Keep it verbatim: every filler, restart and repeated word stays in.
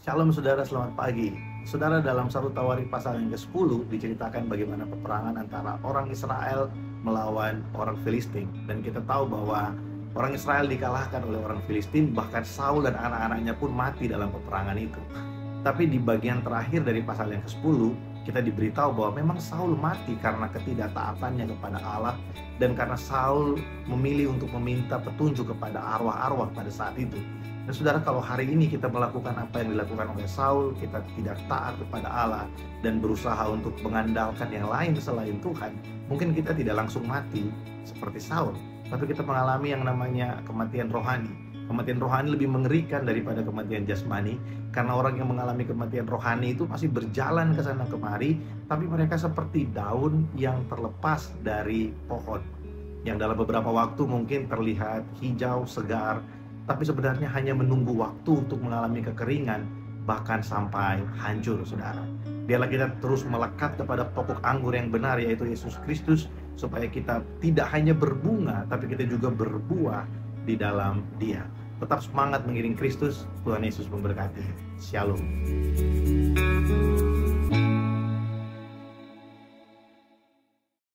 Shalom saudara, selamat pagi. Saudara, dalam satu Tawarikh pasal yang kesepuluh diceritakan bagaimana peperangan antara orang Israel melawan orang Filistin. Dan kita tahu bahwa orang Israel dikalahkan oleh orang Filistin, bahkan Saul dan anak-anaknya pun mati dalam peperangan itu. Tapi di bagian terakhir dari pasal yang kesepuluh, kita diberitahu bahwa memang Saul mati karena ketidaktaatannya kepada Allah, dan karena Saul memilih untuk meminta petunjuk kepada arwah-arwah pada saat itu. Dan saudara, kalau hari ini kita melakukan apa yang dilakukan oleh Saul, kita tidak taat kepada Allah dan berusaha untuk mengandalkan yang lain selain Tuhan, mungkin kita tidak langsung mati seperti Saul, tapi kita mengalami yang namanya kematian rohani. Kematian rohani lebih mengerikan daripada kematian jasmani, karena orang yang mengalami kematian rohani itu masih berjalan ke sana kemari, tapi mereka seperti daun yang terlepas dari pohon, yang dalam beberapa waktu mungkin terlihat hijau, segar, tapi sebenarnya hanya menunggu waktu untuk mengalami kekeringan, bahkan sampai hancur, saudara. Biarlah kita terus melekat kepada pokok anggur yang benar, yaitu Yesus Kristus, supaya kita tidak hanya berbunga, tapi kita juga berbuah di dalam Dia. Tetap semangat mengiring Kristus. Tuhan Yesus memberkati. Shalom.